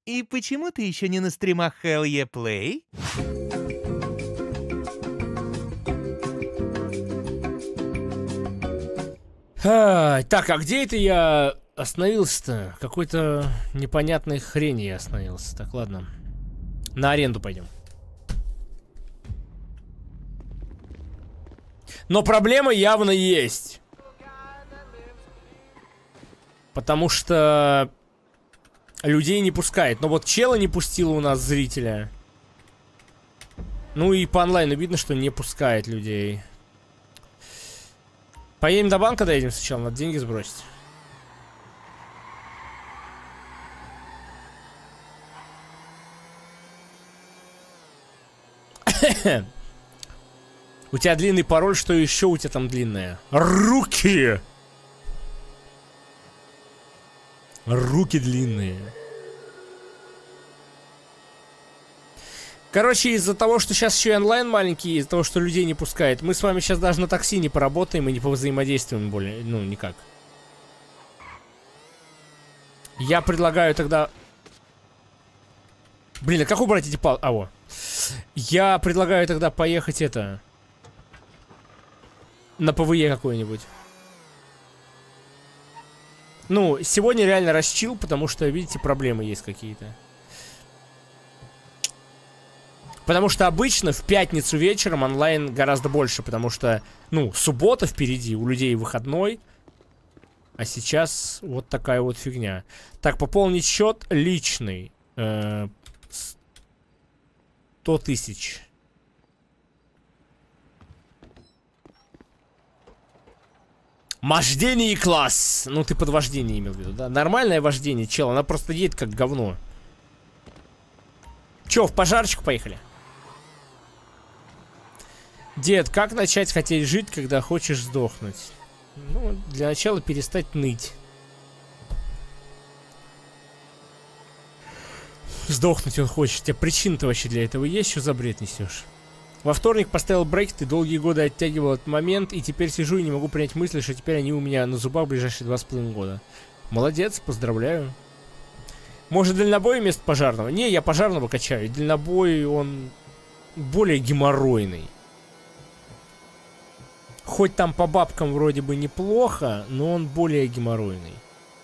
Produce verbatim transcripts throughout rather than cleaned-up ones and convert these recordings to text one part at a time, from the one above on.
И почему ты еще не на стримах Hell Yeah Play? А, так, а где это я остановился-то? Какой-то непонятной хрени я остановился. Так, ладно. На аренду пойдем. Но проблема явно есть. Потому что людей не пускает. Но вот чела не пустила у нас зрителя. Ну и по онлайну видно, что не пускает людей. Поедем до банка, доедем сначала, надо деньги сбросить. У тебя длинный пароль, что еще у тебя там длинное? Руки! Руки длинные. Короче, из-за того, что сейчас еще и онлайн маленький, из-за того, что людей не пускает, мы с вами сейчас даже на такси не поработаем и не повзаимодействуем более, ну, никак. Я предлагаю тогда... Блин, а как убрать эти пал... А, во. Я предлагаю тогда поехать это... На ПВЕ какой-нибудь. Ну, сегодня реально расчил, потому что, видите, проблемы есть какие-то. Потому что обычно в пятницу вечером онлайн гораздо больше, потому что, ну, суббота впереди, у людей выходной. А сейчас вот такая вот фигня. Так, пополнить счет личный. Э, сто тысяч. Вождение и класс. Ну, ты под вождение имел в виду, да? Нормальное вождение, чел, она просто едет как говно. Че, в пожарочку поехали? Дед, как начать хотеть жить, когда хочешь сдохнуть? Ну, для начала перестать ныть. Сдохнуть он хочет. У тебя причина-то вообще для этого есть? Что за бред несешь? Во вторник поставил брейк, ты долгие годы оттягивал этот момент, и теперь сижу и не могу принять мысли, что теперь они у меня на зубах в ближайшие два с половиной года. Молодец, поздравляю. Может, дальнобой вместо пожарного? Не, я пожарного качаю. Дальнобой, он более геморройный. Хоть там по бабкам вроде бы неплохо, но он более геморройный.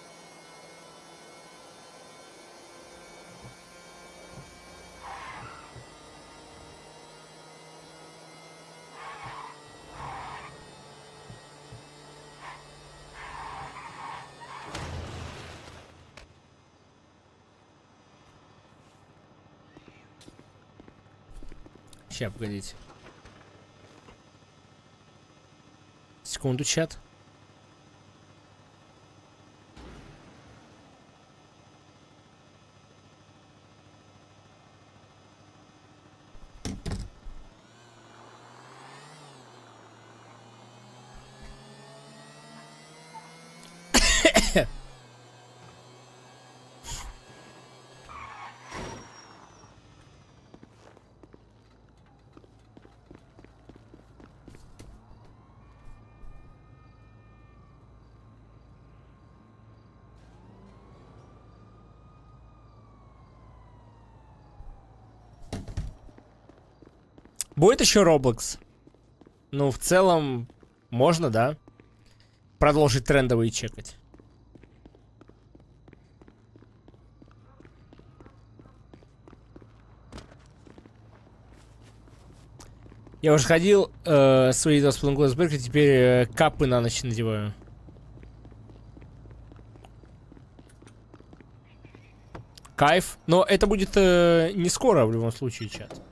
Сейчас, погодите. Секунду, чат. Будет еще Roblox? Ну, в целом, можно, да? Продолжить трендовые чекать. Я уже ходил э, свои два с половиной года с Беркли, теперь э, капы на ночь надеваю. Кайф. Но это будет э, не скоро в любом случае, чат.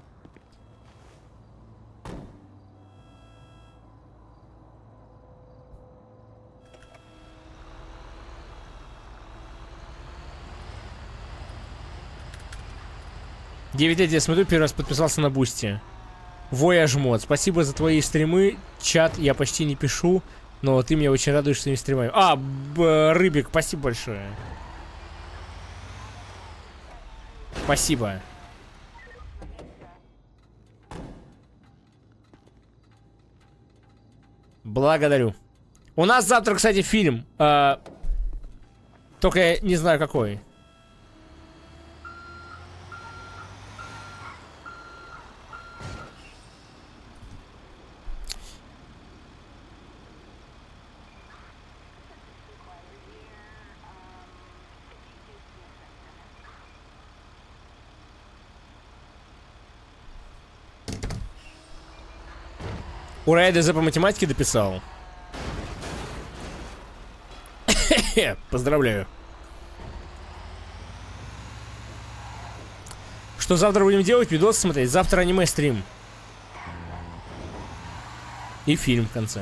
девять лет я смотрю, первый раз подписался на Бусти. Воя жмот. Спасибо за твои стримы. Чат я почти не пишу, но ты меня очень радуешь своими стримами. А, б, Рыбик, спасибо большое. Спасибо. Благодарю. У нас завтра, кстати, фильм. Э, только я не знаю какой. Ура, ДЗ по математике дописал. Поздравляю. Что завтра будем делать? Видос смотреть. Завтра аниме-стрим. И фильм в конце.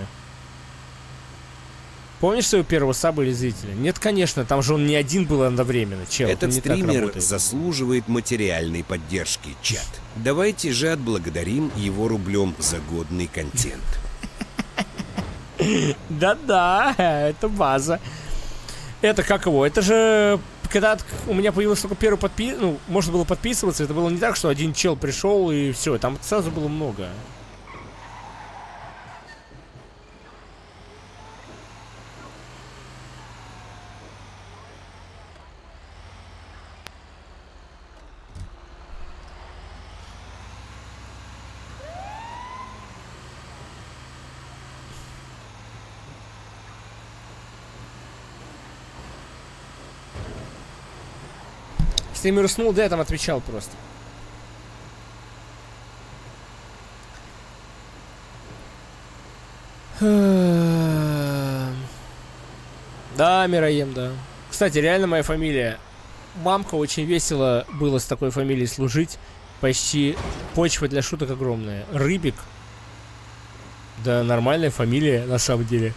Помнишь своего первого саба или зрителя? Нет, конечно, там же он не один был одновременно. Чел, этот стример заслуживает материальной поддержки, чат. Давайте же отблагодарим его рублем за годный контент. Да-да, это база. Это как его? Это же... Когда у меня появился только первый подпис... Ну, можно было подписываться, это было не так, что один чел пришел и все. Там сразу было много. Стример уснул, да, я там отвечал просто. Да, Мироем, да. Кстати, реально моя фамилия. Мамка, очень весело было с такой фамилией служить. Почти почва для шуток огромная. Рыбик. Да, нормальная фамилия, на самом деле.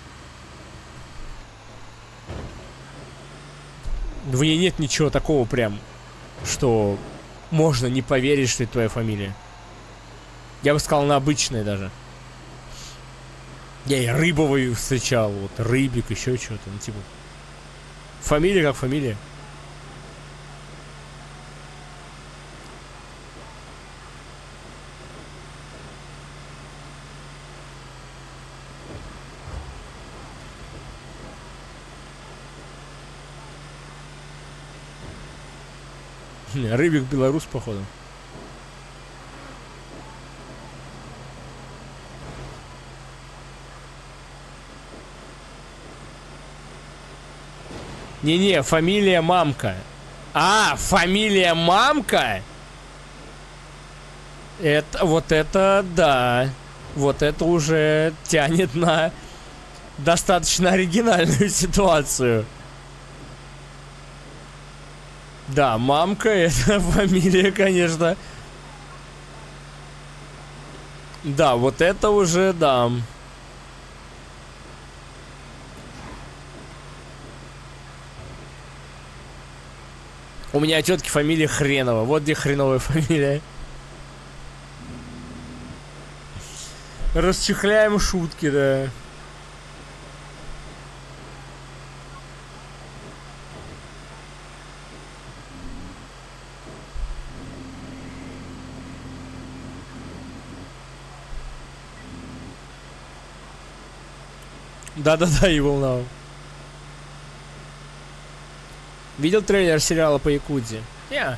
В ней нет ничего такого прям, что можно не поверить, что это твоя фамилия. Я бы сказал, она обычная даже. Я и Рыбовую встречал, вот Рыбик, еще что-то, ну типа. Фамилия как фамилия. Рыбик белорус, походу. Не-не, фамилия Мамка. А, фамилия Мамка? Это, вот это, да. Вот это уже тянет на достаточно оригинальную ситуацию. Да, Мамка, это фамилия, конечно. Да, вот это уже, да. У меня тетки фамилия Хренова. Вот где хреновая фамилия. Расчехляем шутки, да. Да-да-да, его волновал. Видел трейлер сериала по Якудзе? Я. Yeah.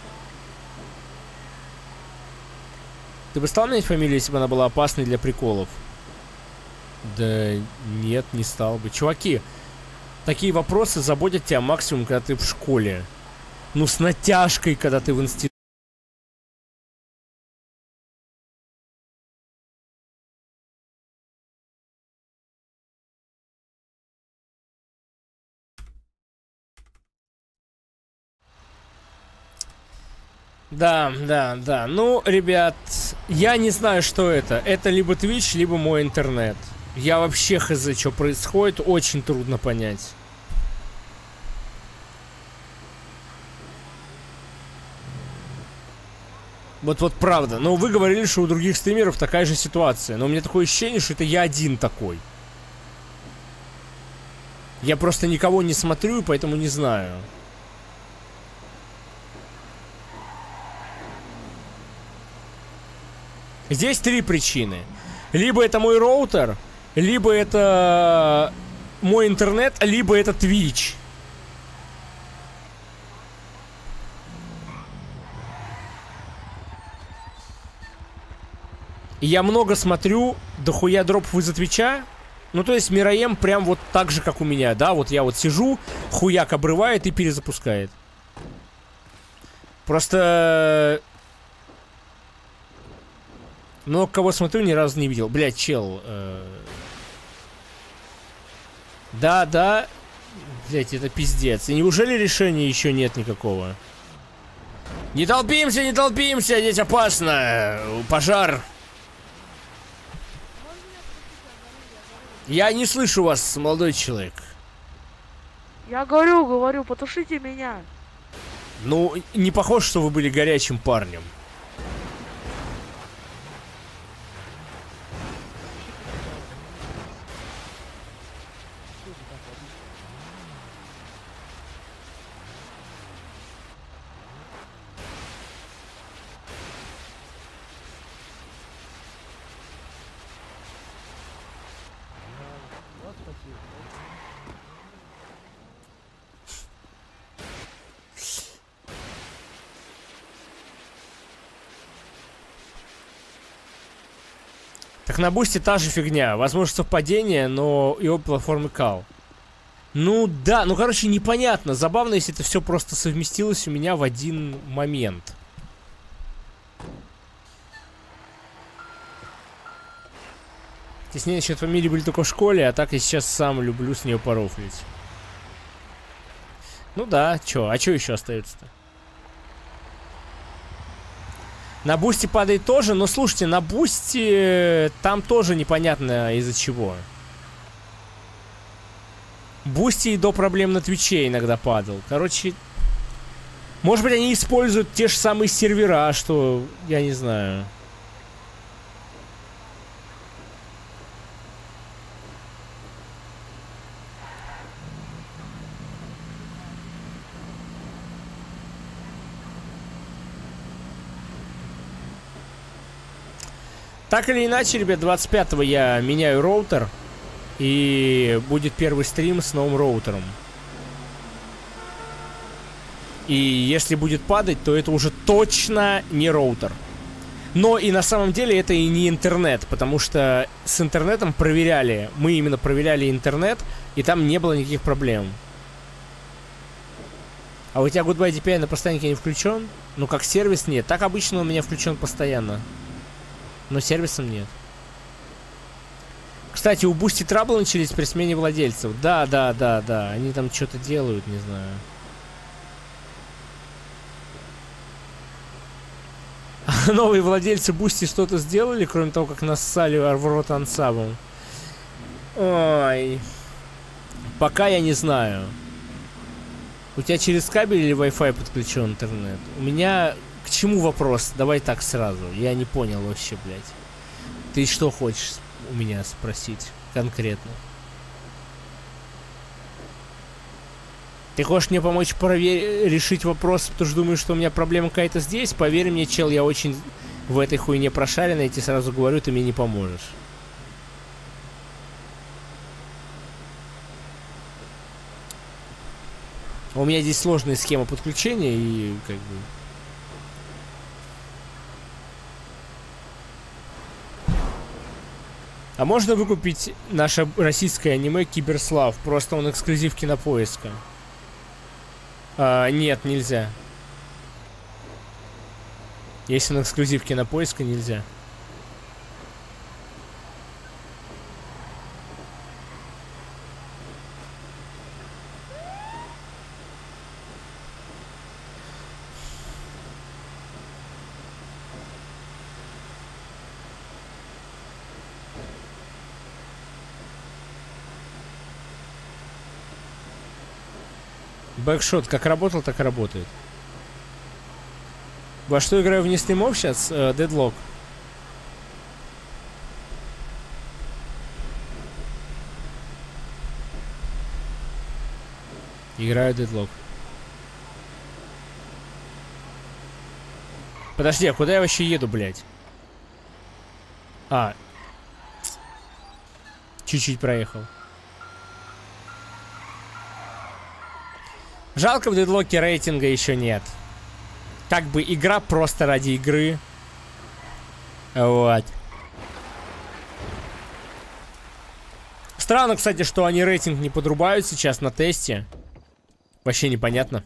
Ты бы стал менять фамилию, если бы она была опасной для приколов? Да нет, не стал бы. Чуваки, такие вопросы заботят тебя максимум, когда ты в школе. Ну, с натяжкой, когда ты в институте. Да, да, да. Ну, ребят, я не знаю, что это. Это либо Twitch, либо мой интернет. Я вообще хз, что происходит, очень трудно понять. Вот, вот правда. Но вы говорили, что у других стримеров такая же ситуация. Но у меня такое ощущение, что это я один такой. Я просто никого не смотрю, и поэтому не знаю. Здесь три причины. Либо это мой роутер, либо это мой интернет, либо это Twitch. И я много смотрю, дохуя дропов из-за Твича. Ну, то есть Мироем прям вот так же, как у меня, да? Вот я вот сижу, хуяк обрывает и перезапускает. Просто... Но кого смотрю, ни разу не видел. Блядь, чел. Э... Да, да. Блядь, это пиздец. И неужели решения еще нет никакого? Не толпимся, не толпимся, здесь опасно. Пожар. Я не слышу вас, молодой человек. Я говорю, говорю, потушите меня. Ну, не похоже, что вы были горячим парнем. Так на бусте та же фигня. Возможно, совпадение, но и обе платформы кал. Ну да, ну короче, непонятно. Забавно, если это все просто совместилось у меня в один момент. Теснее насчет фамилии были только в школе, а так я сейчас сам люблю с нее порофлить. Ну да, чё, а чё еще остается-то? На бусте падает тоже, но слушайте, на бусте там тоже непонятно из-за чего. Бусти и до проблем на Твиче иногда падал. Короче, может быть, они используют те же самые сервера, что я не знаю. Так или иначе, ребят, двадцать пятого я меняю роутер. И будет первый стрим с новым роутером. И если будет падать, то это уже точно не роутер. Но и на самом деле это и не интернет. Потому что с интернетом проверяли. Мы именно проверяли интернет. И там не было никаких проблем. А у тебя Goodbye ди пи ай на постояннике не включен? Ну как сервис нет. Так обычно у меня включен постоянно. Но сервисом нет. Кстати, у Boosty Trouble начались при смене владельцев. Да, да, да, да. Они там что-то делают, не знаю. Новые владельцы Boosty что-то сделали, кроме того, как нассали в рот ансабом. Ой. Пока я не знаю. У тебя через кабель или Wi-Fi подключен интернет? У меня... К чему вопрос? Давай так сразу. Я не понял вообще, блядь. Ты что хочешь у меня спросить конкретно? Ты хочешь мне помочь проверить, решить вопрос, потому что думаешь, что у меня проблема какая-то здесь? Поверь мне, чел, я очень в этой хуйне прошаренный, я тебе сразу говорю, ты мне не поможешь. У меня здесь сложная схема подключения и как бы... А можно выкупить наше российское аниме Киберслав? Просто он эксклюзив Кинопоиска. А, нет, нельзя. Если он эксклюзив Кинопоиска, нельзя. Бэкшот как работал, так и работает. Во что играю вне стримов сейчас? Uh, Deadlock. Играю Deadlock. Подожди, а куда я вообще еду, блядь? А. Чуть-чуть проехал. Жалко, в Дедлоке рейтинга еще нет. Как бы игра просто ради игры. Вот. Странно, кстати, что они рейтинг не подрубают сейчас на тесте. Вообще непонятно.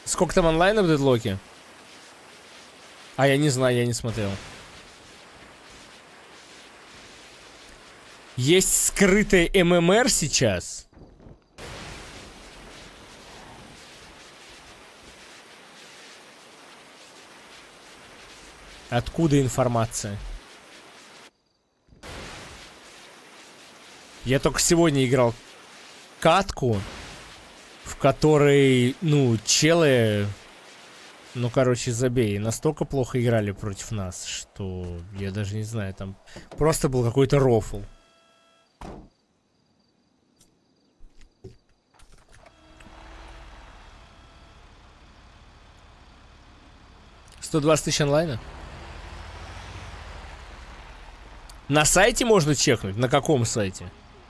Сколько там онлайна в Дедлоке? А я не знаю, я не смотрел. Есть скрытый ММР сейчас. Откуда информация? Я только сегодня играл катку, в которой, ну, челы, ну, короче, забей, настолько плохо играли против нас, что я даже не знаю, там просто был какой-то рофл. сто двадцать тысяч онлайна? На сайте можно чекнуть? На каком сайте?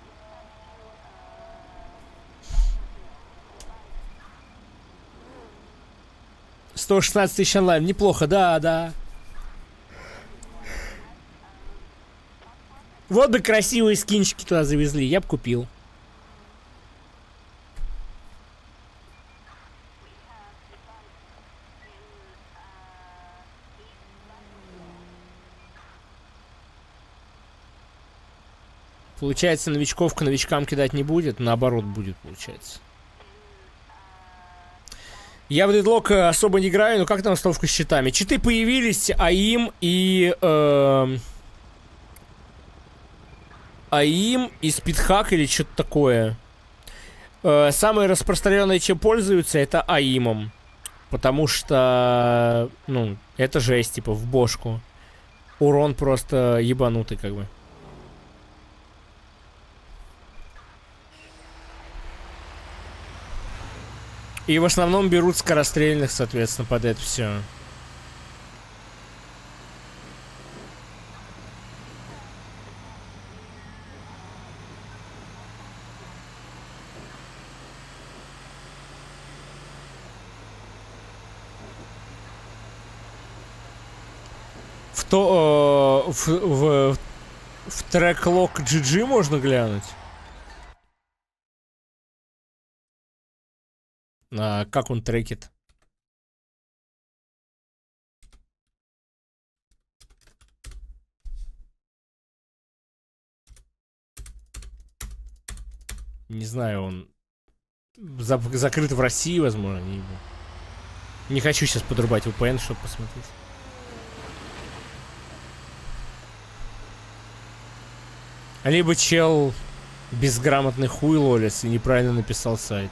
сто шестнадцать тысяч онлайн. Неплохо, да, да. Вот бы красивые скинчики туда завезли. Я бы купил. Получается, новичков к новичкам кидать не будет. Наоборот будет, получается. Я в Дедлок особо не играю, но как там установка с читами? Читы появились, АИМ и... Э, АИМ и спидхак или что-то такое. Э, самое распространенное, чем пользуются, это АИМом. Потому что... Ну, это жесть, типа, в бошку. Урон просто ебанутый, как бы. И в основном берут скорострельных, соответственно, под это все. В то... Э, в, в, в трек-лог джи джи можно глянуть? А, как он трекит? Не знаю, он за закрыт в России, возможно. Не, не хочу сейчас подрубать ви пи эн, чтобы посмотреть. Либо чел безграмотный хуй лолец и неправильно написал сайт.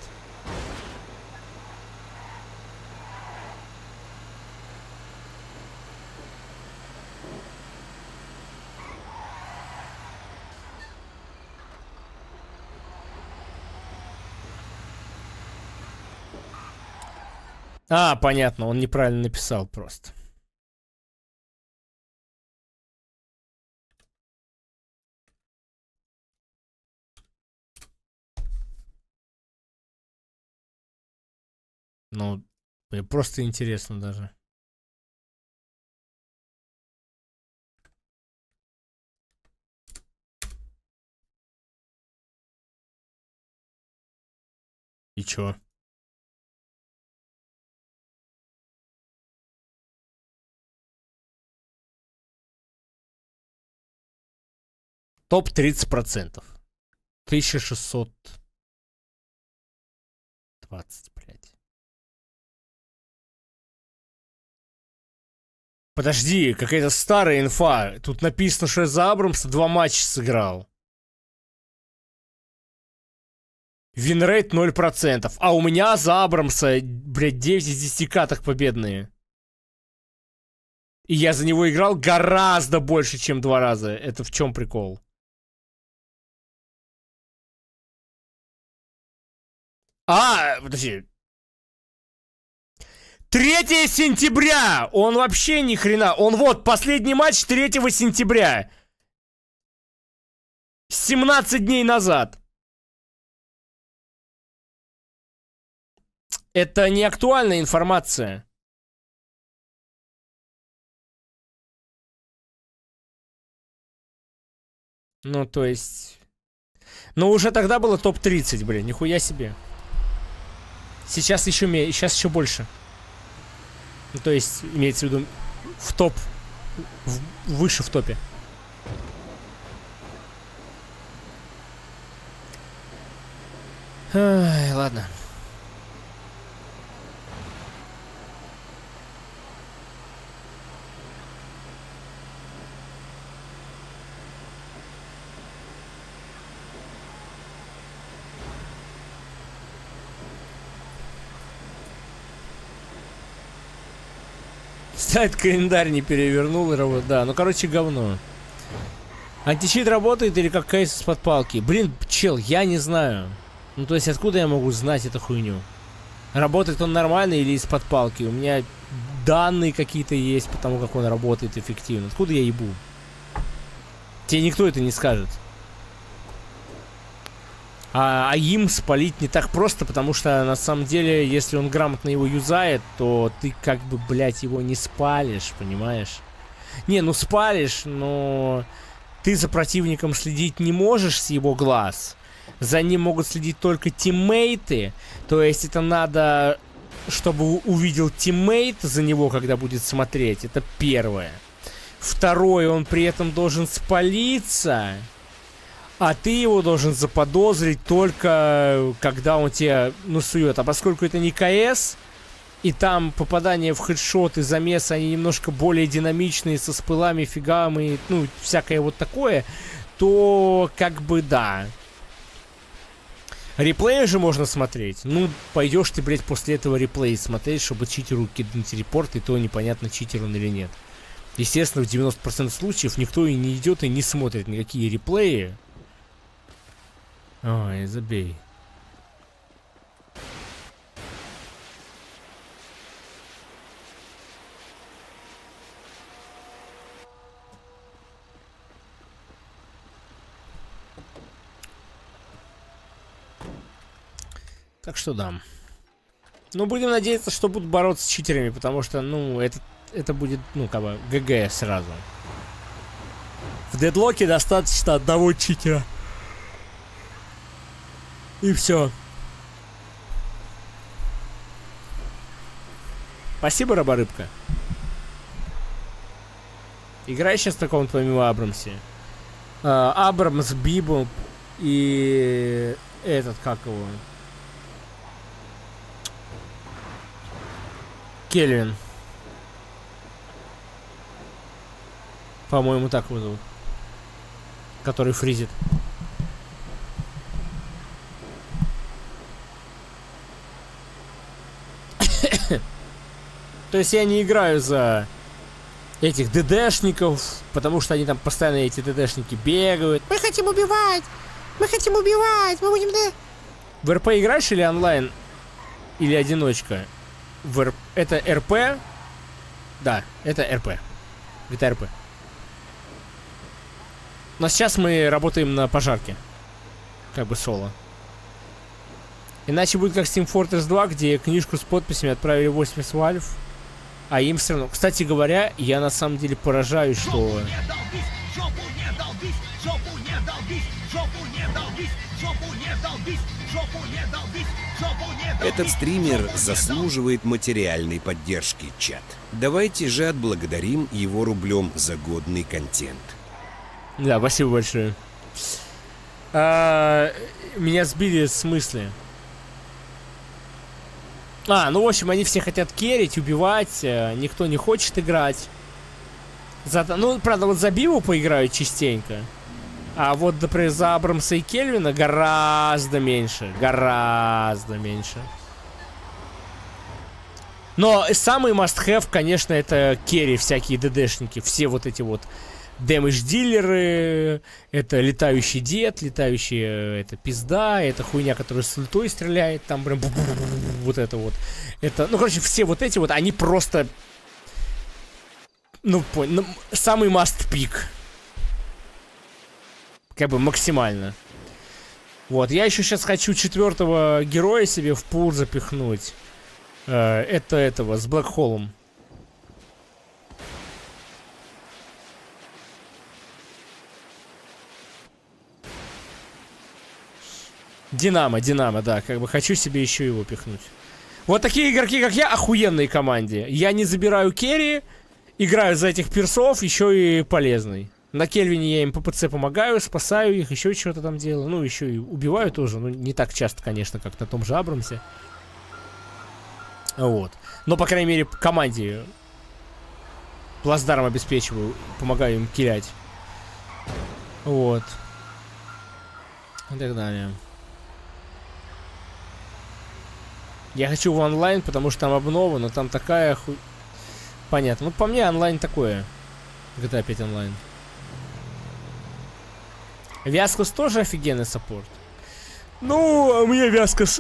А, понятно, он неправильно написал просто. Ну, мне просто интересно даже. И чё? Топ тридцать процентов. тысяча шестьсот двадцать, блядь. Подожди, какая-то старая инфа. Тут написано, что я за Абрамса два матча сыграл. Винрейт ноль процентов. А у меня за Абрамса, блядь, девять из десяти каток победные. И я за него играл гораздо больше, чем два раза. Это в чем прикол? А, подожди. третьего сентября! Он вообще ни хрена. Он вот, последний матч третьего сентября. семнадцать дней назад. Это не актуальная информация. Ну, то есть... Ну, уже тогда было топ тридцать, блин, нихуя себе. Сейчас еще, сейчас еще больше. Ну, то есть, имеется в виду в топ, в, выше в топе. Ай, ладно. Сайт календарь не перевернул, работает. Да, ну короче, говно. Античит работает или как кейс из-под палки? Блин, чел, я не знаю. Ну то есть откуда я могу знать эту хуйню? Работает он нормально или из-под палки? У меня данные какие-то есть по тому, как он работает эффективно. Откуда я ебу? Тебе никто это не скажет. А, а им спалить не так просто, потому что на самом деле, если он грамотно его юзает, то ты как бы, блядь, его не спалишь, понимаешь? Не, ну спалишь, но ты за противником следить не можешь с его глаз. За ним могут следить только тиммейты. То есть это надо, чтобы увидел тиммейт за него, когда будет смотреть. Это первое. Второе, он при этом должен спалиться. А ты его должен заподозрить только когда он тебя, ну, сует. А поскольку это не КС, и там попадание в хедшот и замесы, они немножко более динамичные, со спылами, фигами, ну, всякое вот такое, то как бы да. Реплей же можно смотреть. Ну, пойдешь ты, блядь, после этого реплей смотреть, чтобы читеру киднуть репорт, и то непонятно, читер он или нет. Естественно, в девяноста процентах случаев никто и не идет и не смотрит никакие реплеи. Ой, забей. Так что да. Ну, будем надеяться, что будут бороться с читерами, потому что, ну, это, это будет, ну, как бы, ГГ сразу. В дедлоке достаточно одного читера. И все. Спасибо, Раборыбка. Играешь сейчас в таком помимо Абрамсе? А, Абрамс, Библ и этот, как его? Кельвин. По-моему, так его зовут. Который фризит. То есть я не играю за этих ДДшников, потому что они там постоянно, эти ДДшники, бегают. Мы хотим убивать! Мы хотим убивать! Мы будем... В РП играешь или онлайн? Или одиночка? В РП... Это РП? Да, это РП. Это РП. Но сейчас мы работаем на пожарке. Как бы соло. Иначе будет как Team Fortress два, где книжку с подписями отправили восемьдесят вальв, а им все равно... Кстати говоря, я на самом деле поражаюсь, что... Этот стример заслуживает материальной поддержки, чат. Давайте же отблагодарим его рублем за годный контент. Да, спасибо большое. А, меня сбили с мысли. А, ну в общем, они все хотят керрить, убивать, никто не хочет играть. За, ну, правда, вот за Биву поиграют частенько. А вот, например, за Абрамса и Кельвина гораздо меньше. Гораздо меньше. Но самый must-have, конечно, это керри, всякие ДДшники. Все вот эти вот дэмэдж-дилеры, это летающий дед, летающая это пизда, это хуйня, которая с ультой стреляет, там прям вот это вот. Это, ну, короче, все вот эти вот, они просто, ну, понял, самый must-pick. Как бы максимально. Вот, я еще сейчас хочу четвертого героя себе в пул запихнуть. Э, это этого, с Блэкхоллом. Динамо, Динамо, да, как бы хочу себе еще его пихнуть. Вот такие игроки, как я, охуенные команде. Я не забираю керри, играю за этих персов, еще и полезный. На Кельвине я им по ПЦ помогаю, спасаю их, еще что-то там делаю. Ну, еще и убиваю тоже. Ну, не так часто, конечно, как на том же Абрамсе. Вот. Но, по крайней мере, команде плацдарм обеспечиваю, помогаю им киллять. Вот. И так далее. Я хочу в онлайн, потому что там обнова, но там такая ху... Понятно. Ну, по мне, онлайн такое. джи ти эй пять онлайн. Вязкус тоже офигенный саппорт. Ну, а мне Вязкус...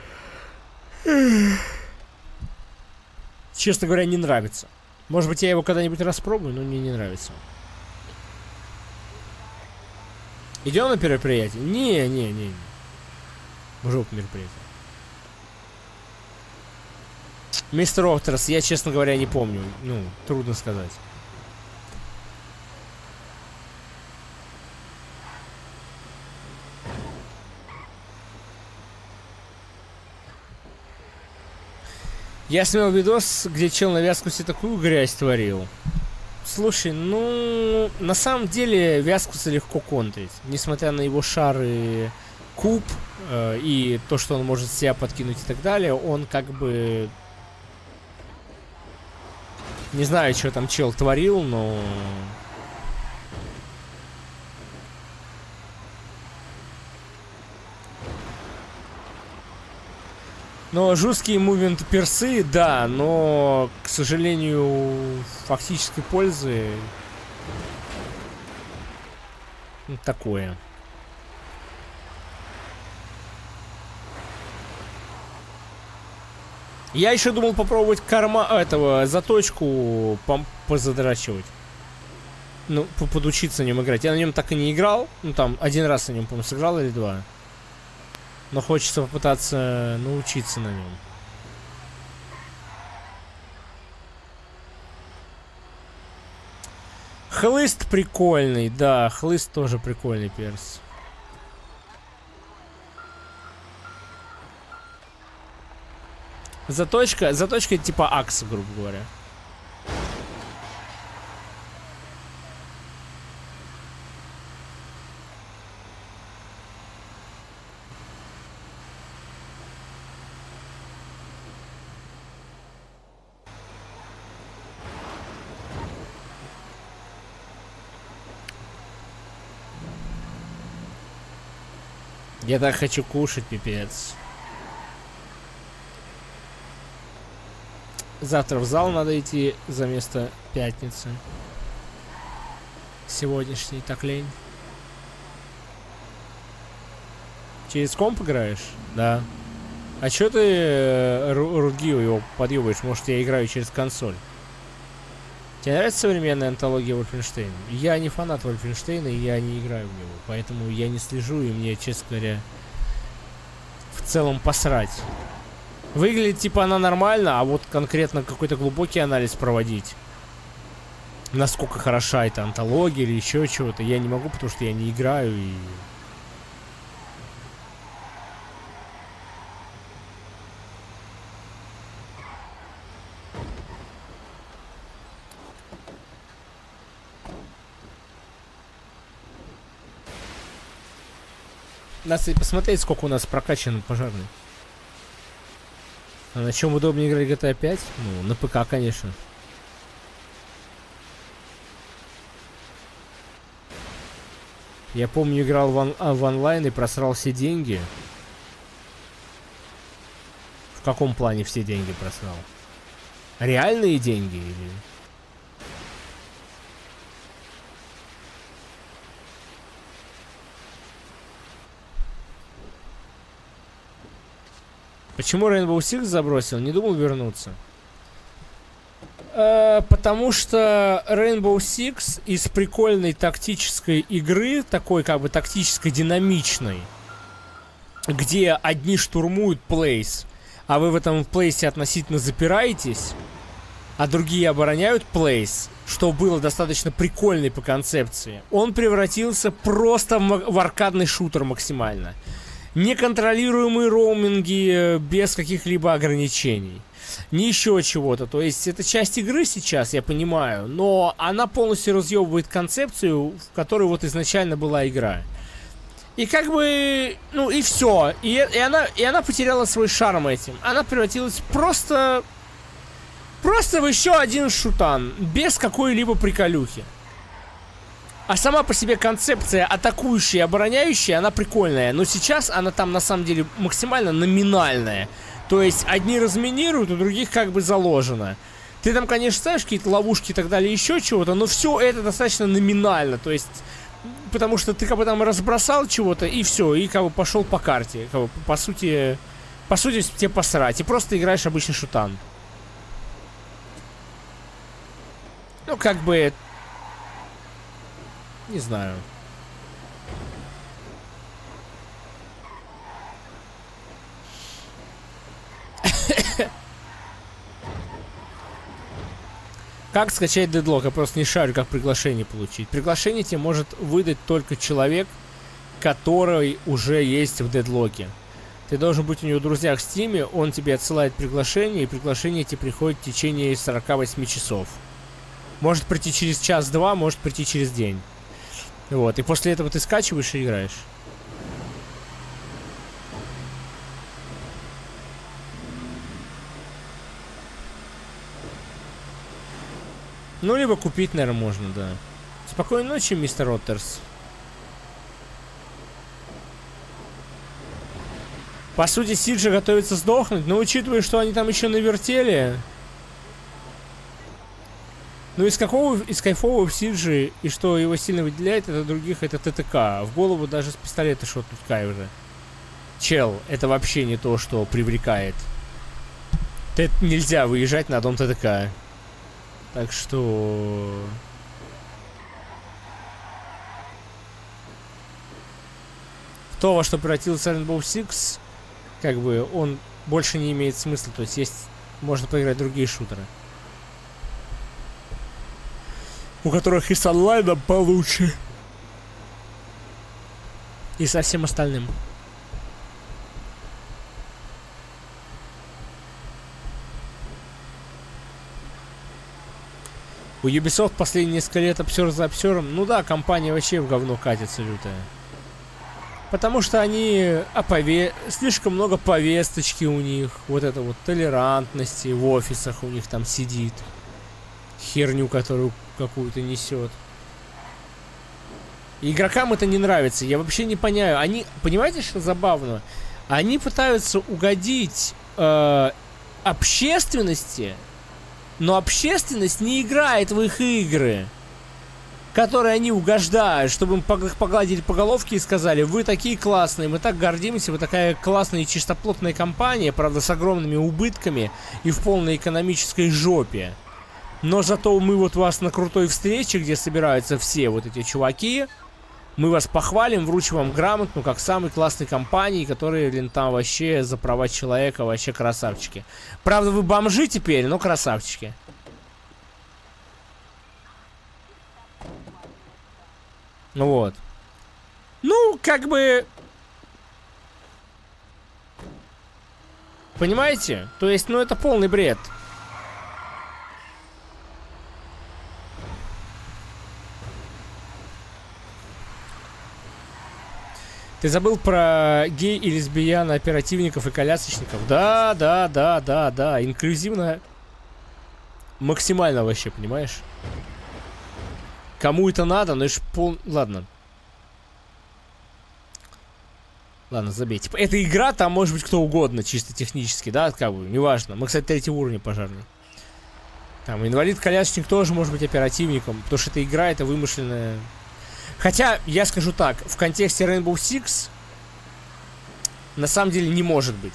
Честно говоря, не нравится. Может быть, я его когда-нибудь распробую, но мне не нравится. Идем на мероприятие? Не, не, не. В жопу мероприятие. Мистер Октерс, я, честно говоря, не помню. Ну, трудно сказать. Я снял видос, где чел на Вязкусе такую грязь творил. Слушай, ну, на самом деле Вязкуса легко контрить. Несмотря на его шары куб э, и то, что он может себя подкинуть и так далее, он как бы... Не знаю, что там чел творил, но... Но жесткие мувмент персы, да, но, к сожалению, фактической пользы ну, такое. Я еще думал попробовать карма этого заточку позадрачивать. Ну, подучиться на нем играть. Я на нем так и не играл. Ну, там, один раз на нем, по-моему, сыграл или два. Но хочется попытаться научиться на нем. Хлыст прикольный, да, хлыст тоже прикольный перс. Заточка, заточка типа акса, грубо говоря. Я так хочу кушать, пипец. Завтра в зал надо идти за место пятницы. Сегодняшний так лень. Через комп играешь? Да. А чё ты э, Ругио его подъебаешь? Может, я играю через консоль? Тебе нравится современная антология Вольфенштейна? Я не фанат Вольфенштейна, и я не играю в него. Поэтому я не слежу, и мне, честно говоря, в целом посрать. Выглядит типа она нормально, а вот конкретно какой-то глубокий анализ проводить, насколько хороша эта антология или еще чего-то, я не могу, потому что я не играю и... Надо посмотреть, сколько у нас прокачан пожарный. А на чем удобнее играть джи ти эй пять? Ну, на ПК, конечно. Я помню, играл в, он в онлайн и просрал все деньги. В каком плане все деньги просрал? Реальные деньги или... Почему Rainbow Six забросил? Не думал вернуться. Э, потому что Rainbow Six из прикольной тактической игры, такой как бы тактической динамичной, где одни штурмуют плейс, а вы в этом плейсе относительно запираетесь, а другие обороняют плейс, что было достаточно прикольной по концепции, он превратился просто в аркадный шутер максимально. неконтролируемые роуминги без каких-либо ограничений, ни еще чего-то. То есть это часть игры сейчас, я понимаю, но она полностью разъебывает концепцию, в которой вот изначально была игра. И как бы, ну и все. И, и, она, и она потеряла свой шарм этим. Она превратилась просто... Просто в еще один шутан, без какой-либо приколюхи. А сама по себе концепция атакующая и обороняющая, она прикольная. Но сейчас она там на самом деле максимально номинальная. То есть одни разминируют, у других как бы заложено. Ты там, конечно, ставишь какие-то ловушки и так далее, еще чего-то, но все это достаточно номинально. То есть, потому что ты как бы там разбросал чего-то, и все, и как бы пошел по карте. Как бы, по сути, по сути, тебе посрать. И просто играешь обычный шутан. Ну, как бы... Не знаю. Как скачать Deadlock? Я просто не шарю, как приглашение получить. Приглашение тебе может выдать только человек, который уже есть в Deadlock'е. Ты должен быть у него в друзьях в Steam, он тебе отсылает приглашение, и приглашение тебе приходит в течение сорока восьми часов. Может прийти через час-два, может прийти через день. Вот, и после этого ты скачиваешь и играешь. Ну, либо купить, наверное, можно, да. Спокойной ночи, мистер Роттерс. По сути, Сиджи готовится сдохнуть, но учитывая, что они там еще навертели... Ну, из какого, из кайфового в Сиджи, и что его сильно выделяет, это других, это ТТК. В голову даже с пистолета шотнуть кай уже. Чел, это вообще не то, что привлекает. Это нельзя выезжать на дом ТТК. Так что... То, во что превратился Rainbow Six, как бы, он больше не имеет смысла. То есть, есть, можно поиграть в другие шутеры. У которых и с онлайном получше. И со всем остальным. У Ubisoft последние несколько лет обсер за обсером. Ну да, компания вообще в говно катится лютая. Потому что они опове... слишком много повесточки у них. Вот это вот толерантности в офисах у них там сидит. Херню, которую какую-то несет. И игрокам это не нравится. Я вообще не понимаю. Они, понимаете, что забавно? Они пытаются угодить э, общественности, но общественность не играет в их игры, которые они угождают, чтобы им погладили по головке и сказали: вы такие классные, мы так гордимся, вы такая классная и чистоплотная компания, правда, с огромными убытками и в полной экономической жопе. Но зато мы вот вас на крутой встрече, где собираются все вот эти чуваки, мы вас похвалим, вручим вам грамоту, ну, как самой классной компании, которые, блин, там вообще за права человека, вообще красавчики. Правда, вы бомжи теперь, но красавчики. Вот. Ну, как бы... Понимаете? То есть, ну, это полный бред. Ты забыл про гей и лесбиян, оперативников и колясочников? Да, да, да, да, да. Инклюзивно. Максимально вообще, понимаешь? Кому это надо, но это пол... Ладно. Ладно, забей. Типа, эта игра, там может быть кто угодно, чисто технически, да, как бы, неважно. Мы, кстати, третьего уровня пожарный. Там, инвалид-колясочник тоже может быть оперативником, потому что эта игра, это вымышленная... Хотя, я скажу так, в контексте Rainbow Six на самом деле не может быть.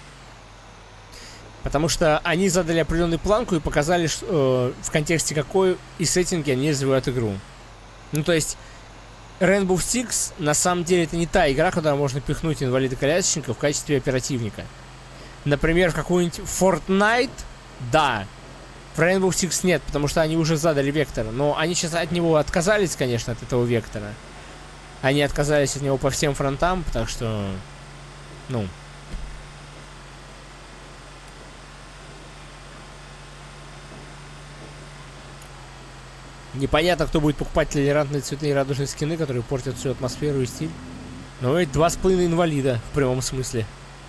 Потому что они задали определенную планку и показали, что, э, в контексте какой и сеттинги они развивают игру. Ну, то есть, Rainbow Six на самом деле это не та игра, куда можно пихнуть инвалида-колясочника в качестве оперативника. Например, в какую-нибудь Fortnite, да. В Rainbow Six нет, потому что они уже задали вектор. Но они сейчас от него отказались, конечно, от этого вектора. Они отказались от него по всем фронтам, так что... Ну. Непонятно, кто будет покупать толерантные цветные радужные скины, которые портят всю атмосферу и стиль. Но ведь два с половиной инвалида, в прямом смысле.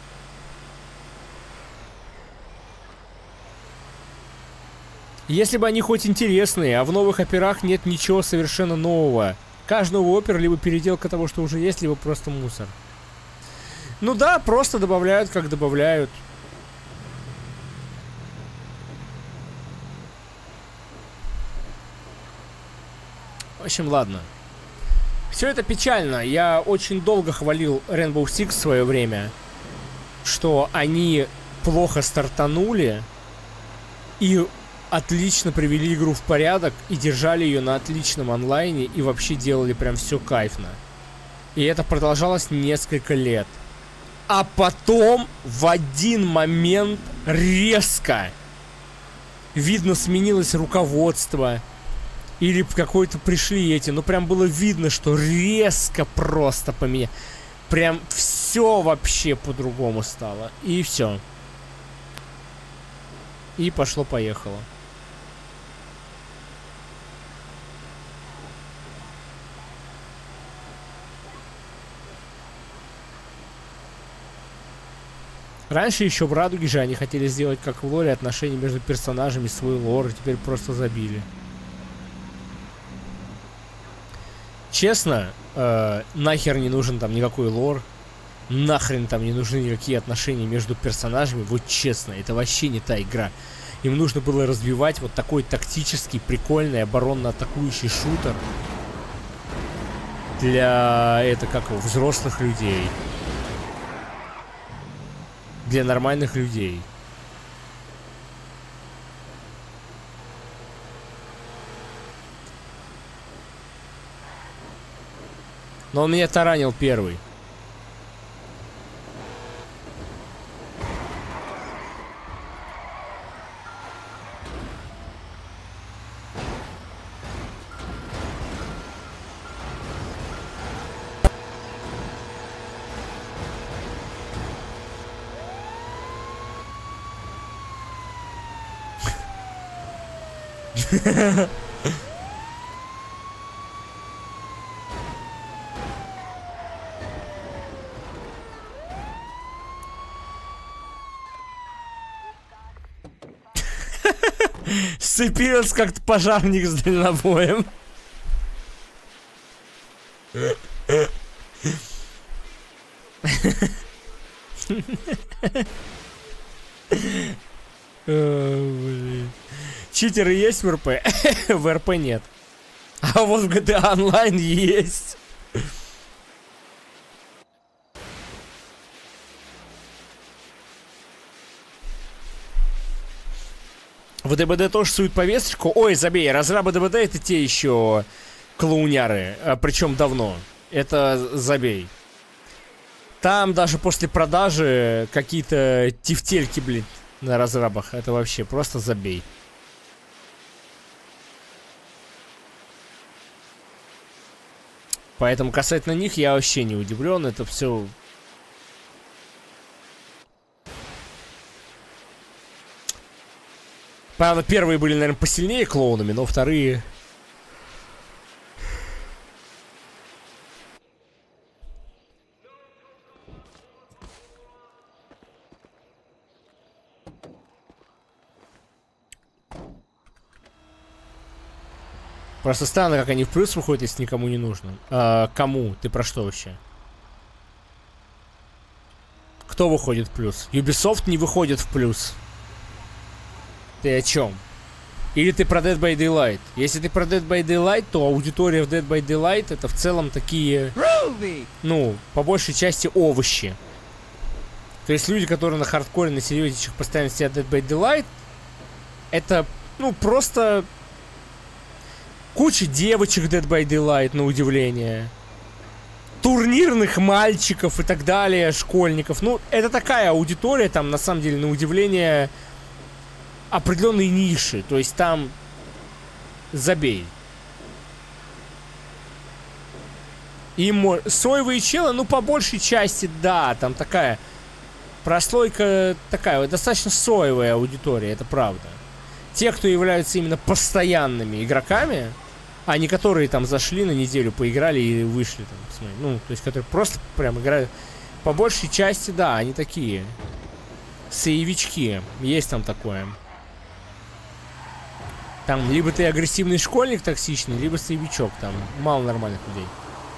Если бы они хоть интересные, а в новых операх нет ничего совершенно нового. Каждый новый опер либо переделка того, что уже есть, либо просто мусор. Ну да, просто добавляют, как добавляют. В общем, ладно. Все это печально. Я очень долго хвалил Rainbow Six в свое время, что они плохо стартанули и отлично привели игру в порядок и держали ее на отличном онлайне и вообще делали прям все кайфно. И это продолжалось несколько лет. А потом в один момент резко, видно, сменилось руководство. Или в какой-то пришли эти. Ну прям было видно, что резко просто поменялось. Прям все вообще по-другому стало. И все. И пошло-поехало. Раньше еще в Радуге же они хотели сделать, как в Лоре, отношения между персонажами, свой лор, и теперь просто забили. Честно, э, нахер не нужен там никакой лор. Нахрен там не нужны никакие отношения между персонажами. Вот честно, это вообще не та игра. Им нужно было развивать вот такой тактический, прикольный, оборонно-атакующий шутер. Для, это как его, взрослых людей. Для нормальных людей. Но он меня таранил первый. Сцепился как-то пожарник с дальнобоем. Читеры есть в РП? В РП нет. А вот в джи ти эй Online есть. В ДБД тоже суют повесточку. Ой, забей, разрабы ДБД это те еще клоуняры. А, причем давно. Это забей. Там даже после продажи какие-то тефтельки, блин, на разрабах. Это вообще просто забей. Поэтому касательно них я вообще не удивлен. Это все... Правда, первые были, наверное, посильнее клоунами, но вторые... Просто странно, как они в плюс выходят, если никому не нужно. А, кому? Ты про что вообще? Кто выходит в плюс? Ubisoft не выходит в плюс. Ты о чем? Или ты про Dead by Daylight? Если ты про Dead by Daylight, то аудитория в Dead by Daylight это в целом такие... Ну, по большей части овощи. То есть люди, которые на хардкоре, на серьезнейших постоянно сидят Dead by Daylight, это, ну, просто... Куча девочек Dead by Daylight, на удивление. Турнирных мальчиков и так далее, школьников. Ну, это такая аудитория, там, на самом деле, на удивление, определенные ниши. То есть там забей. И мо... соевые челы, ну, по большей части, да, там такая прослойка такая, вот, достаточно соевая аудитория, это правда. Те, кто являются именно постоянными игроками, а не которые там зашли на неделю, поиграли и вышли там, посмотри, ну, то есть, которые просто прям играют, по большей части, да, они такие соевички, есть там такое. Там либо ты агрессивный школьник токсичный, либо соевичок, там мало нормальных людей.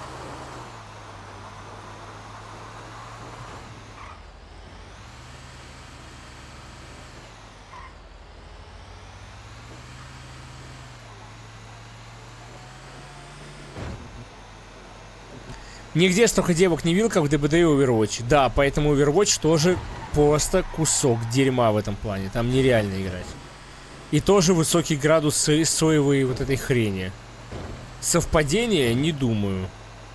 Нигде столько девок не видел, как в ДБД и Overwatch. Да, поэтому Overwatch тоже просто кусок дерьма в этом плане. Там нереально играть. И тоже высокий градус со соевой вот этой хрени. Совпадение? Не думаю.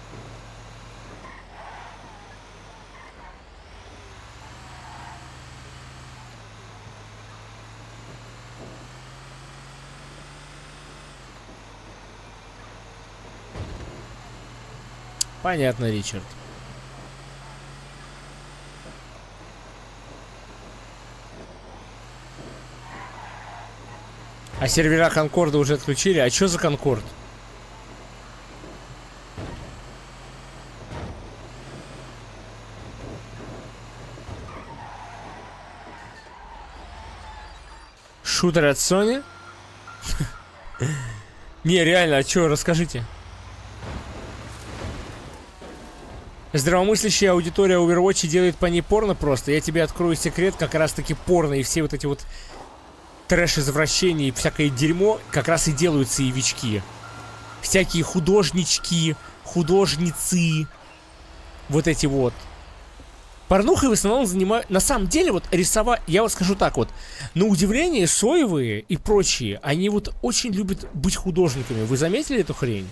Понятно, Ричард. А сервера Конкорда уже отключили? А что за Конкорд? Шутер от Sony? Не, реально, а что, расскажите. Здравомыслящая аудитория Overwatch делает по ней порно просто. Я тебе открою секрет, как раз таки порно и все вот эти вот трэш-извращения и всякое дерьмо как раз и делают соевички. Всякие художнички, художницы. Вот эти вот. Порнухой в основном занимают... На самом деле, вот рисовать... Я вот скажу так вот. На удивление, соевые и прочие, они вот очень любят быть художниками. Вы заметили эту хрень?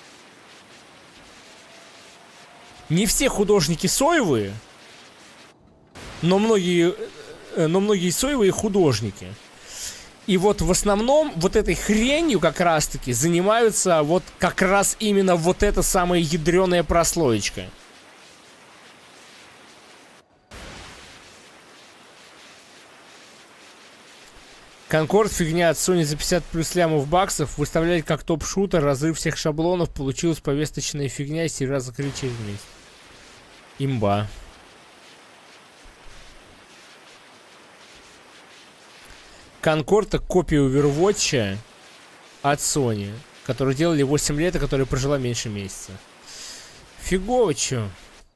Не все художники соевые, но многие, но многие соевые художники. И вот в основном вот этой хренью как раз-таки занимаются вот как раз именно вот эта самая ядреная прослоечка. Конкорд фигня от Sony за пятьдесят плюс лямов баксов. Выставлять как топ-шутер, разрыв всех шаблонов. Получилась повесточная фигня и сервера закрыли через месяц. Имба. Конкорд — это копия Overwatch от Sony, которую делали восемь лет, и которая прожила меньше месяца. Фигово чё.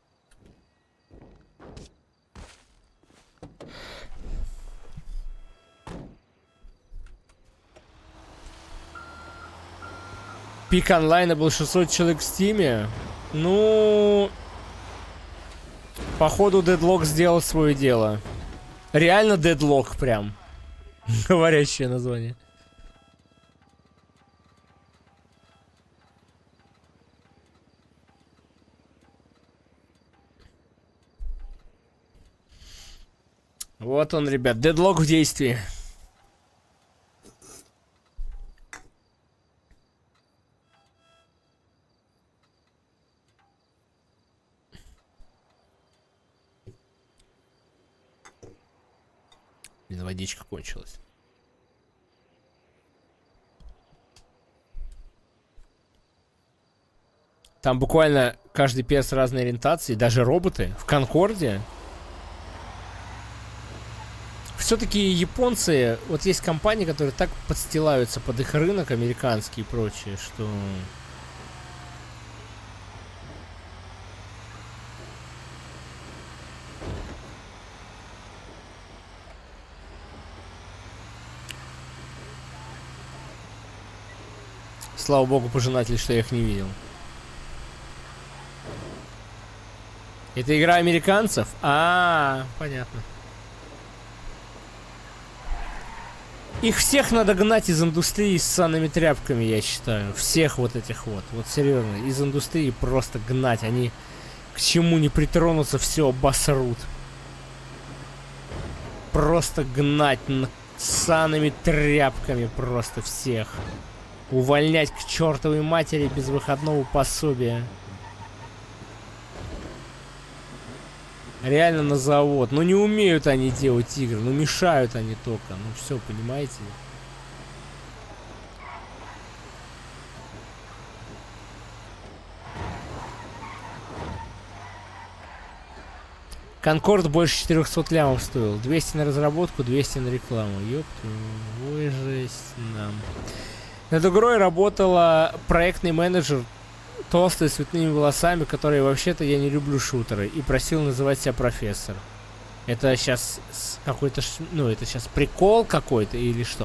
Пик онлайна был шестьсот человек в стиме. Ну... Походу, Deadlock сделал свое дело. Реально Deadlock прям. Говорящее название. Вот он, ребят. Deadlock в действии. Блин, водичка кончилась. Там буквально каждый перс разной ориентации, даже роботы в Конкорде. Все-таки японцы, вот есть компании, которые так подстилаются под их рынок американский и прочее, что... Слава богу, пожинатель, что я их не видел. Это игра американцев? А, -а, -а понятно. Их всех надо гнать из индустрии с ссаными тряпками, я считаю. Всех вот этих вот. Вот серьезно, из индустрии просто гнать. Они к чему не притронутся, все обосрут. Просто гнать ссаными тряпками просто всех. Увольнять к чертовой матери без выходного пособия. Реально на завод. Ну не умеют они делать игры, ну мешают они только. Ну все, понимаете? Конкорд больше четырехсот лямов стоил. двести на разработку, двести на рекламу. Ёпта, ой, жесть нам. Над игрой работала проектный менеджер толстый с цветными волосами, который вообще-то я не люблю шутеры, и просил называть себя профессор. Это сейчас какой-то, ну это сейчас прикол какой-то или что?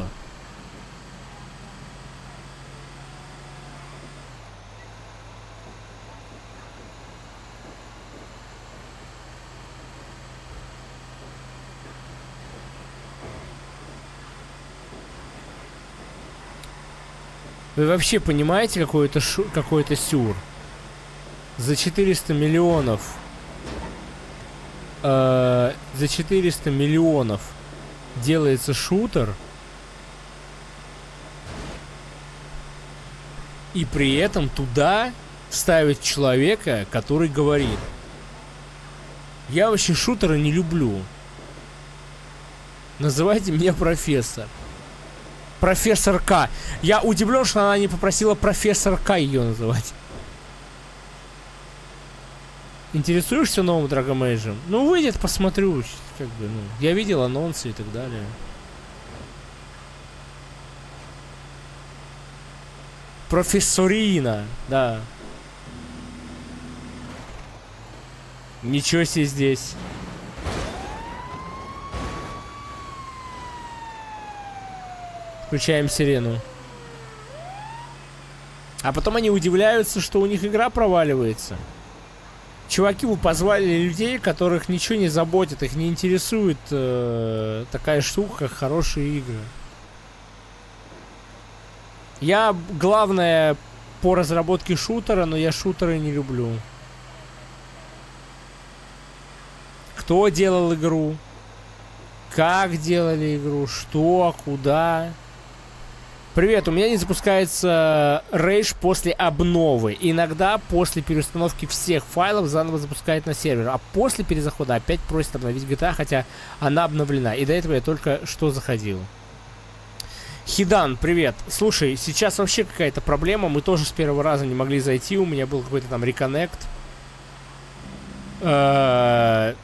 Вы вообще понимаете какой-то шу... какой-то сюр? За четыреста миллионов. Э, за четыреста миллионов делается шутер. И при этом туда ставят человека, который говорит: я вообще шутеры не люблю. Называйте меня профессор. Профессор К. Я удивлен, что она не попросила профессор К ее называть. Интересуешься новым Dragon Age? Ну, выйдет, посмотрю. Как бы, ну, я видел анонсы и так далее. Профессорина, да. Ничего себе здесь. Включаем сирену. А потом они удивляются, что у них игра проваливается. Чуваки, вы позвали людей, которых ничего не заботит, их не интересует э, такая штука, как хорошие игры. Я, главное, по разработке шутера, но я шутеры не люблю. Кто делал игру? Как делали игру? Что? Куда? Привет, у меня не запускается Rage после обновы. Иногда после переустановки всех файлов заново запускает на сервер. А после перезахода опять просит обновить джи ти эй, хотя она обновлена. И до этого я только что заходил. Хидан, привет. Слушай, сейчас вообще какая-то проблема. Мы тоже с первого раза не могли зайти. У меня был какой-то там реконнект. Я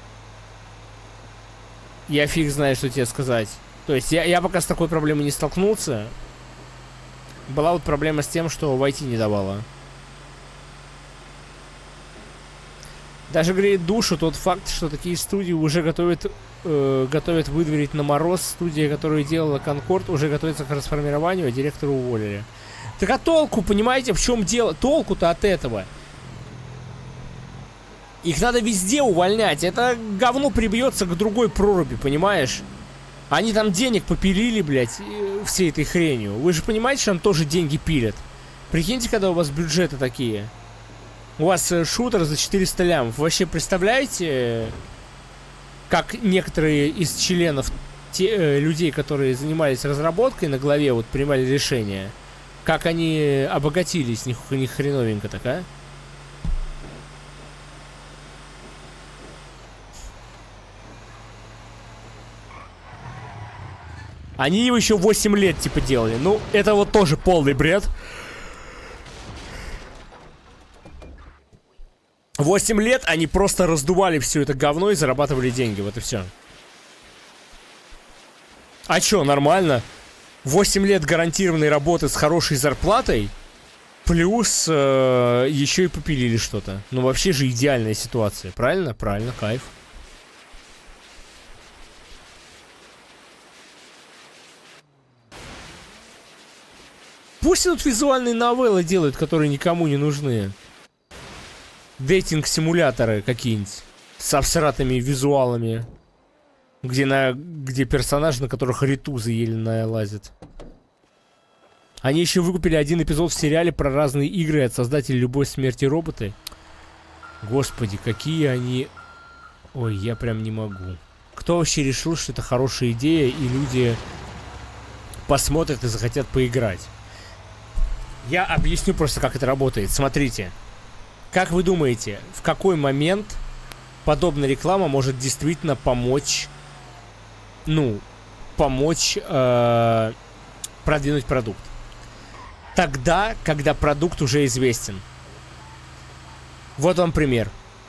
фиг знаю, что тебе сказать. То есть я, я пока с такой проблемой не столкнулся. Была вот проблема с тем, что войти не давала. Даже греет душу тот факт, что такие студии уже готовят, э, готовят выдворить на мороз. Студия, которая делала Конкорд, уже готовится к расформированию, а директора уволили. Так а толку, понимаете, в чем дело? Толку-то от этого. Их надо везде увольнять. Это говно прибьется к другой проруби, понимаешь? Они там денег попилили, блядь, всей этой хренью. Вы же понимаете, что там тоже деньги пилят? Прикиньте, когда у вас бюджеты такие. У вас э, шутер за четыреста лямов. Вы вообще представляете, как некоторые из членов те, э, людей, которые занимались разработкой на главе, вот принимали решения, как они обогатились, ни, ни хреновенько так, а? Они его еще восемь лет, типа, делали. Ну, это вот тоже полный бред. восемь лет они просто раздували все это говно и зарабатывали деньги. Вот и все. А чё, нормально? восемь лет гарантированной работы с хорошей зарплатой. Плюс э, еще и попилили что-то. Ну, вообще же идеальная ситуация. Правильно? Правильно, кайф. Пусть тут визуальные новеллы делают, которые никому не нужны. Дейтинг-симуляторы какие-нибудь с обсратыми визуалами. Где, на, где персонажи, на которых ритузы еле налазят. Они еще выкупили один эпизод в сериале про разные игры от создателей «Любовь, смерти, роботы». Господи, какие они... Ой, я прям не могу. Кто вообще решил, что это хорошая идея, и люди посмотрят и захотят поиграть? Я объясню просто, как это работает. Смотрите. Как вы думаете, в какой момент подобная реклама может действительно помочь, ну, помочь э, продвинуть продукт. Тогда, когда продукт уже известен. Вот вам пример.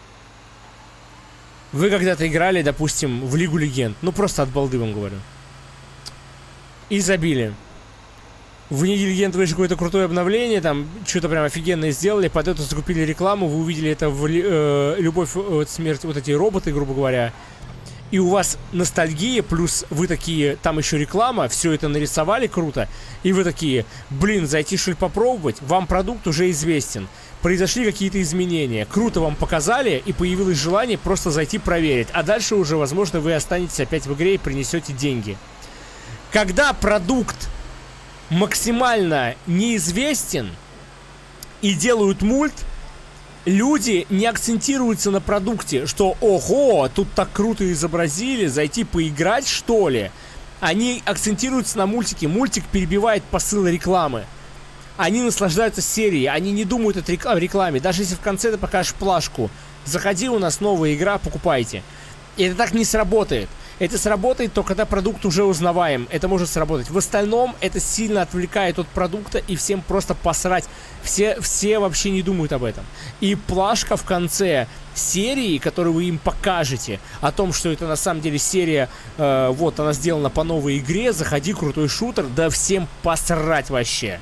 Вы когда-то играли, допустим, в Лигу Легенд. Ну, просто от балды вам говорю. И забили. В Лиге Легенд вышли какое-то крутое обновление, там что-то прям офигенное сделали, под это закупили рекламу, вы увидели это в э, «Любовь, э, смерть», вот эти роботы, грубо говоря. И у вас ностальгия, плюс вы такие, там еще реклама, все это нарисовали круто, и вы такие, блин, зайти что ли попробовать, вам продукт уже известен. Произошли какие-то изменения, круто вам показали, и появилось желание просто зайти проверить. А дальше уже, возможно, вы останетесь опять в игре и принесете деньги. Когда продукт максимально неизвестен и делают мульт, люди не акцентируются на продукте, что ого, тут так круто изобразили, зайти поиграть что ли. Они акцентируются на мультике, мультик перебивает посыл рекламы. Они наслаждаются серией, они не думают о рекламе. Даже если в конце ты покажешь плашку, заходи, у нас новая игра, покупайте. И это так не сработает. Это сработает только когда продукт уже узнаваем. Это может сработать. В остальном это сильно отвлекает от продукта, и всем просто посрать. Все, все вообще не думают об этом. И плашка в конце серии, которую вы им покажете, о том, что это на самом деле серия, э, вот она сделана по новой игре, заходи, крутой шутер, да всем посрать вообще.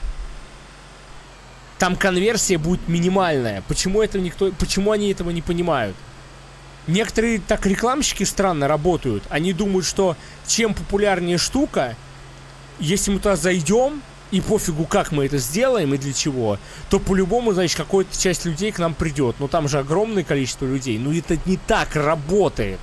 Там конверсия будет минимальная. Почему это никто, почему они этого не понимают? Некоторые так рекламщики странно работают. Они думают, что чем популярнее штука, если мы туда зайдем, и пофигу, как мы это сделаем и для чего, то по-любому, значит, какая-то часть людей к нам придет. Но там же огромное количество людей. Но это не так работает.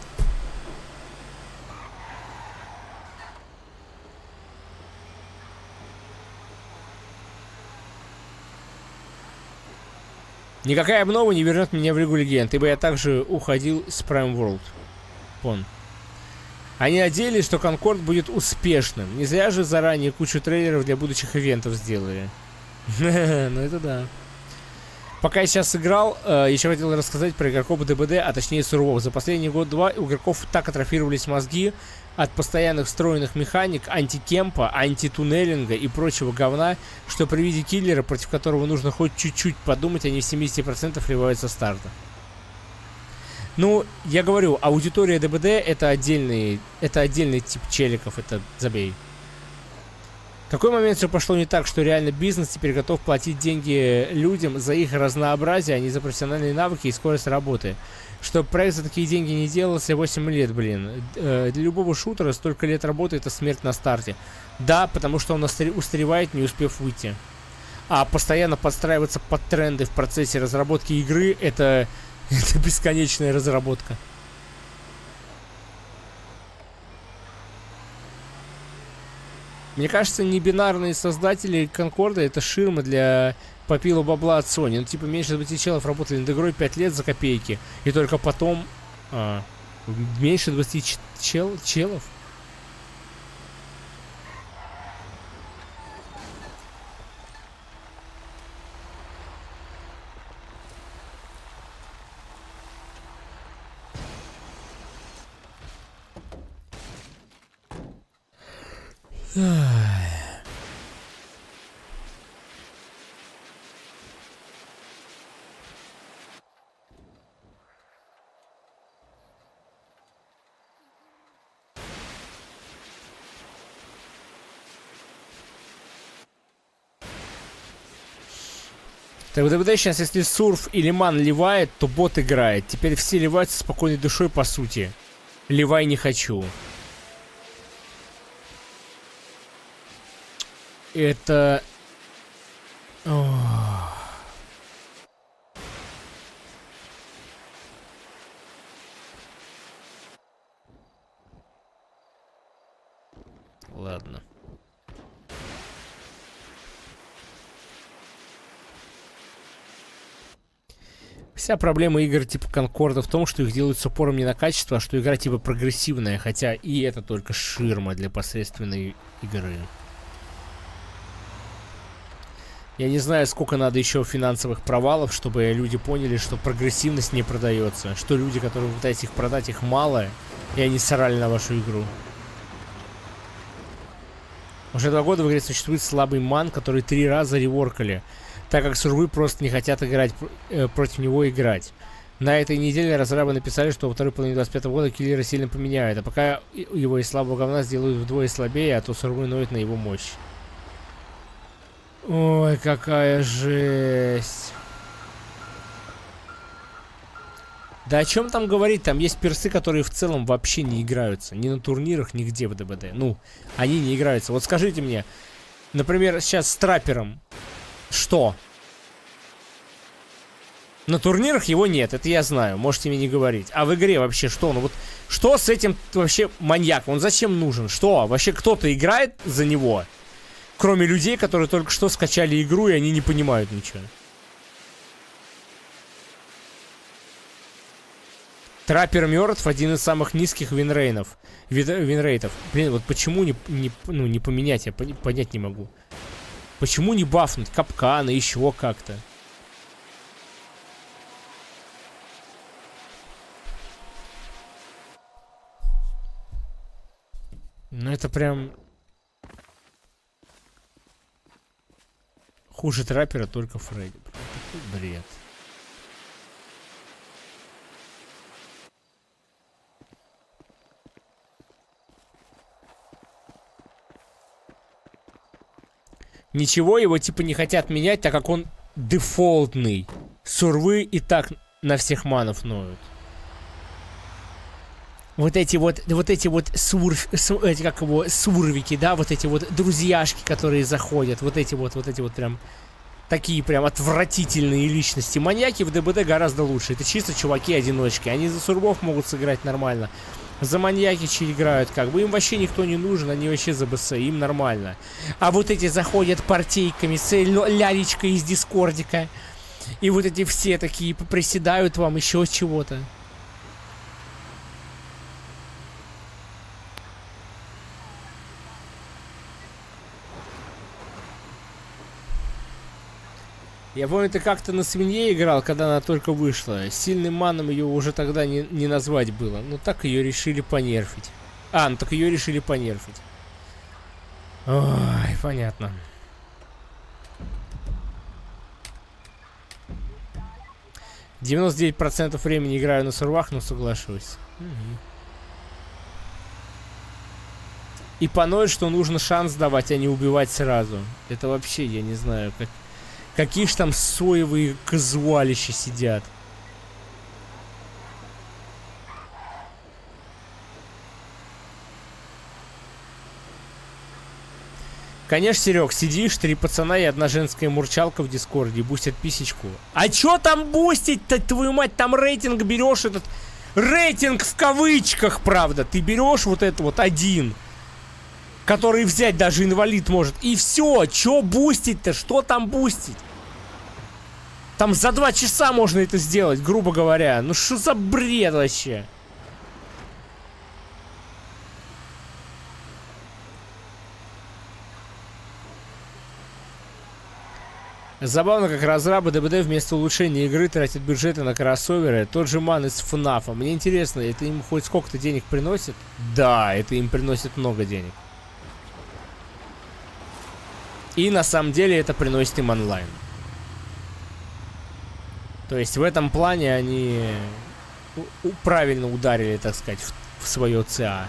Никакая обнова не вернет меня в Лигу Легенд, ибо я также уходил с Prime World. Пон. Они надеялись, что Конкорд будет успешным. Не зря же заранее кучу трейлеров для будущих ивентов сделали. Ну это да. Пока я сейчас играл, еще хотел рассказать про игроков ДБД, а точнее Сурвов. За последний год-два у игроков так атрофировались мозги от постоянных встроенных механик, антикемпа, антитуннелинга и прочего говна, что при виде киллера, против которого нужно хоть чуть-чуть подумать, они в семьдесят процентов ливают со старта. Ну, я говорю, аудитория ДБД это отдельный, это отдельный тип челиков, это забей. В какой момент все пошло не так, что реально бизнес теперь готов платить деньги людям за их разнообразие, а не за профессиональные навыки и скорость работы? Чтобы проект за такие деньги не делался восемь лет, блин. Э, для любого шутера столько лет работы — это смерть на старте. Да, потому что он устаревает, не успев выйти. А постоянно подстраиваться под тренды в процессе разработки игры — это, это бесконечная разработка. Мне кажется, небинарные создатели Конкорда — это ширма для попила бабла от Sony. Ну, типа, меньше двадцати челов работали над игрой пять лет за копейки. И только потом... А, меньше двадцати чел, челов? Так в ДБД сейчас, если Сурф или Ман ливает, то бот играет. Теперь все ливают со спокойной душой, по сути. Ливай не хочу. Это... Ох. Ладно. Вся проблема игр типа Конкорда в том, что их делают с упором не на качество, а что игра типа прогрессивная, хотя и это только ширма для посредственной игры. Я не знаю, сколько надо еще финансовых провалов, чтобы люди поняли, что прогрессивность не продается. Что люди, которые пытаются их продать, их мало, и они сорали на вашу игру. Уже два года в игре существует слабый ман, который три раза реворкали, так как сурвы просто не хотят играть э, против него играть. На этой неделе разрабы написали, что во второй половине двадцать пятого года киллеры сильно поменяют, а пока его из слабого говна сделают вдвое слабее, а то сурвы ноют на его мощь. Ой, какая жесть. Да о чем там говорить? Там есть персы, которые в целом вообще не играются. Ни на турнирах, нигде в ДБД. Ну, они не играются. Вот скажите мне, например, сейчас с траппером. Что? На турнирах его нет, это я знаю. Можете мне не говорить. А в игре вообще что? Ну вот, что с этим вообще маньяком? Он зачем нужен? Что? Вообще кто-то играет за него? Кроме людей, которые только что скачали игру, и они не понимают ничего. Траппер мертв, один из самых низких винрейнов. Винрейтов. Блин, вот почему не, не, ну, не поменять, я понять не могу. Почему не бафнуть капканы, еще как-то? Ну это прям... Хуже траппера только Фредди. Какой бред. Ничего, его типа не хотят менять, так как он дефолтный. Сурвы и так на всех манов ноют. Вот эти вот, вот эти вот сурф, су, эти, как его, сурвики, да, вот эти вот друзьяшки, которые заходят, вот эти вот, вот эти вот прям, такие прям отвратительные личности. Маньяки в ДБД гораздо лучше, это чисто чуваки-одиночки, они за сурвов могут сыграть нормально. За маньякичи играют, как бы, им вообще никто не нужен, они вообще за БС, им нормально. А вот эти заходят партийками с лялечкой из дискордика, и вот эти все такие приседают вам еще чего-то. Я помню, ты как-то на свинье играл, когда она только вышла. Сильным маном ее уже тогда не, не назвать было. Ну так ее решили понерфить. А, ну так ее решили понерфить. Ой, понятно. девяносто девять процентов времени играю на сурвах, но соглашусь. Угу. И поноет, что нужно шанс давать, а не убивать сразу. Это вообще, я не знаю, как... Какие ж там соевые казуалища сидят. Конечно, Серег, сидишь, три пацана и одна женская мурчалка в дискорде, бустят писечку. А чё там бустить-то, твою мать, там рейтинг берешь, этот рейтинг в кавычках, правда. Ты берешь вот это вот один, который взять даже инвалид может. И все, чё бустить-то, что там бустить? Там за два часа можно это сделать, грубо говоря. Ну что за бред вообще? Забавно, как разрабы ДБД вместо улучшения игры тратят бюджеты на кроссоверы. Тот же ман из ФНАФа. Мне интересно, это им хоть сколько-то денег приносит? Да, это им приносит много денег. И на самом деле это приносит им онлайн. То есть в этом плане они правильно ударили, так сказать, в, в свое ЦА.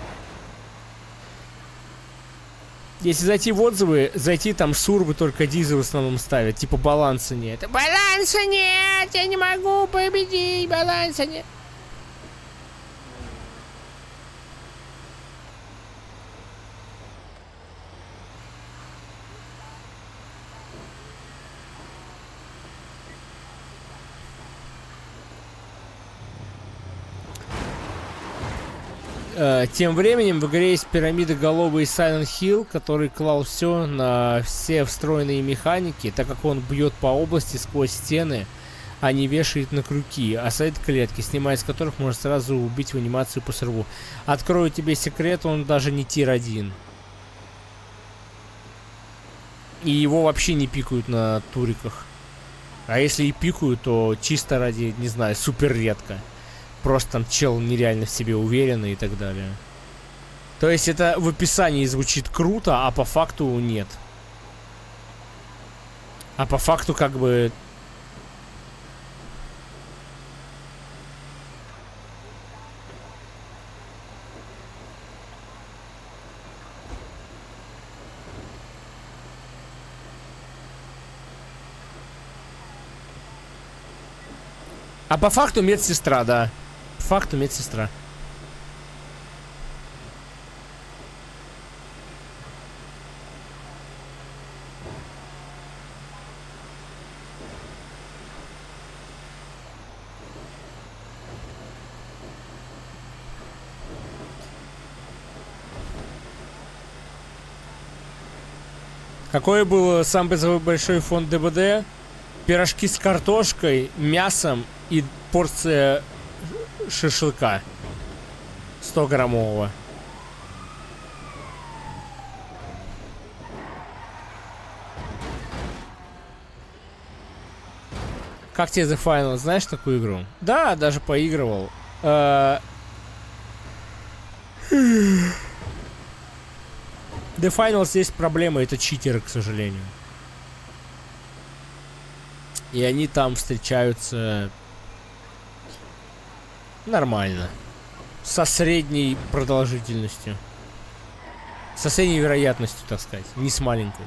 Если зайти в отзывы, зайти там сурвы только дизы в основном ставят. Типа баланса нет. Баланса нет! Я не могу победить! Баланса нет! Тем временем в игре есть пирамидоголовый Silent Hill, который клал все на все встроенные механики, так как он бьет по области сквозь стены, а не вешает на крюки, а стоит клетки, снимая из которых можно сразу убить в анимацию по сорву. Открою тебе секрет, он даже не тир один. И его вообще не пикают на туриках. А если и пикают, то чисто ради, не знаю, супер редко. Просто там чел нереально в себе уверенный и так далее. То есть это в описании звучит круто, а по факту нет. А по факту как бы... А по факту медсестра, да. По факту медсестра. Какой был самый большой фонд ДБД? Пирожки с картошкой, мясом и порция шашлыка сто граммового. Как тебе The Final? Знаешь такую игру? Да, даже поигрывал. The Finals есть проблема, это читеры, к сожалению. И они там встречаются нормально. Со средней продолжительностью. Со средней вероятностью, так сказать. Не с маленькой.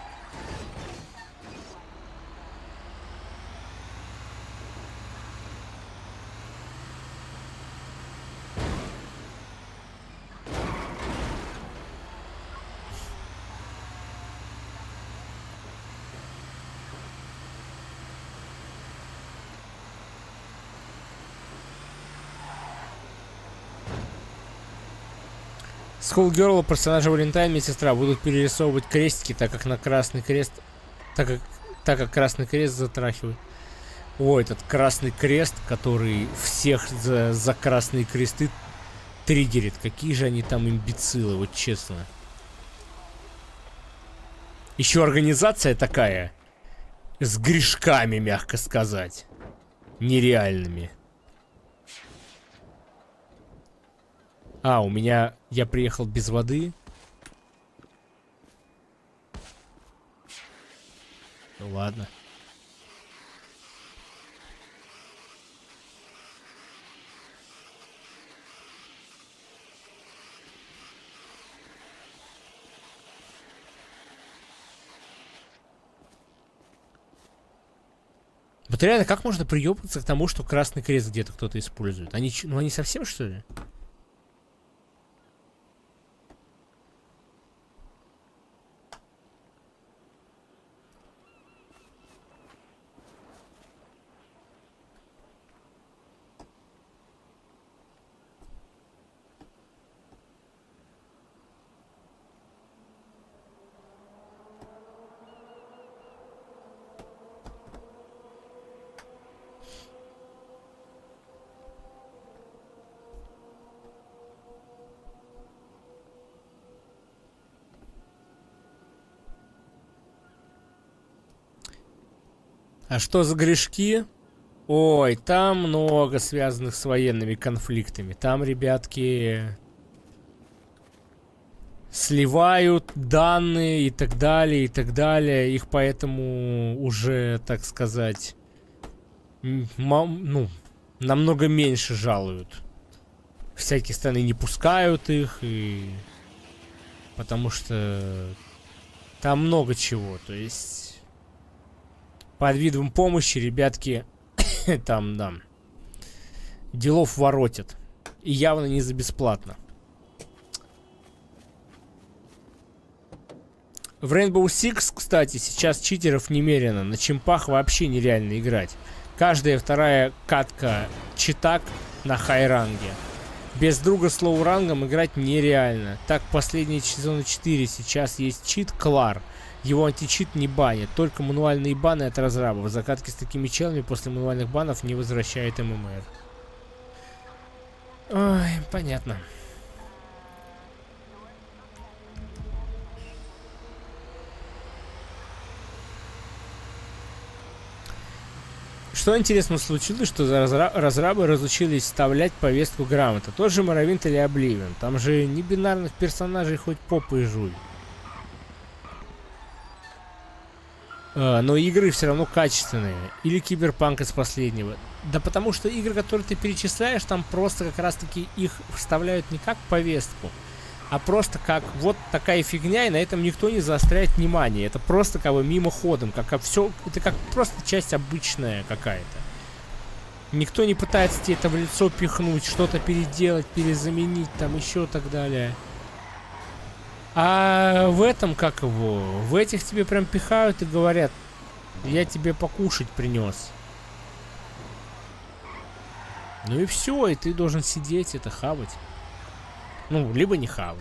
Schoolgirl, персонажа Валентайн, медсестра будут перерисовывать крестики, так как на красный крест, так как, так как красный крест затрахивает. О, этот красный крест, который всех за, за красные кресты триггерит. Какие же они там имбецилы, вот честно. Еще организация такая, с грешками, мягко сказать, нереальными. А, у меня... Я приехал без воды. Ну ладно. Вот реально, как можно приебаться к тому, что Красный Крест где-то кто-то использует? Они, ну они совсем, что ли? А что за грешки? Ой, там много связанных с военными конфликтами. Там, ребятки, сливают данные и так далее, и так далее. Их поэтому уже, так сказать, ну, намного меньше жалуют. Всякие страны не пускают их, и... потому что там много чего. То есть... Под видом помощи, ребятки, там, да, делов воротят. И явно не за бесплатно. В Rainbow Six, кстати, сейчас читеров немерено. На чимпах вообще нереально играть. Каждая вторая катка читак на хай-ранге. Без друга с лоу-рангом играть нереально. Так, последние сезоны четыре сейчас есть чит Клар. Его античит не банит, только мануальные баны от разрабов. Закатки с такими челами после мануальных банов не возвращает ММР. Ой, понятно. Что интересно случилось, что разра- разрабы разучились вставлять повестку грамотно. Тот же Morrowind или Oblivion. Там же не бинарных персонажей хоть попой жуй. А, но игры все равно качественные. Или Киберпанк из последнего. Да потому что игры, которые ты перечисляешь, там просто как раз таки их вставляют не как повестку, а просто как вот такая фигня, и на этом никто не заостряет внимание. Это просто как бы мимоходом, как все, это как просто часть обычная какая-то. Никто не пытается тебе это в лицо пихнуть, что-то переделать, перезаменить, там еще так далее. А в этом, как его, в этих тебе прям пихают и говорят: я тебе покушать принес. Ну и все, и ты должен сидеть, это хавать. Ну, либо не хавать.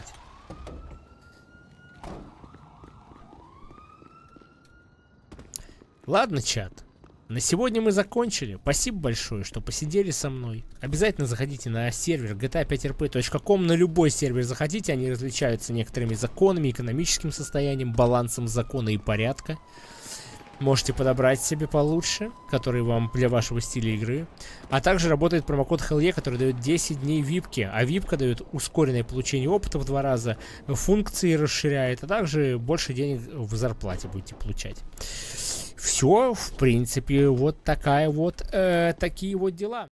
Ладно, чат. На сегодня мы закончили. Спасибо большое, что посидели со мной. Обязательно заходите на сервер джи ти эй пять эр пи точка ком. На любой сервер заходите. Они различаются некоторыми законами, экономическим состоянием, балансом закона и порядка. Можете подобрать себе получше, который вам для вашего стиля игры. А также работает промокод хелл-е, который дает десять дней випки. А випка дает ускоренное получение опыта в два раза, функции расширяет, а также больше денег в зарплате будете получать. Все, в принципе, вот такая вот, э, такие вот дела.